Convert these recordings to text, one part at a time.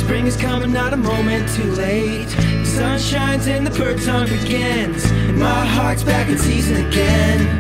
Spring is coming, not a moment too late. The sun shines and the bird song begins, and my heart's back in season again.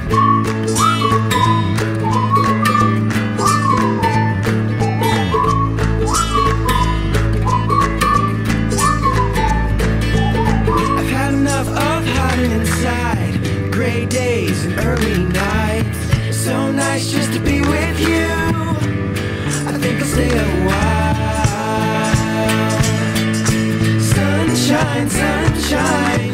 I've had enough of hiding inside, gray days and early nights. So nice just to be with you. I think I'll stay a while. Sunshine, sunshine,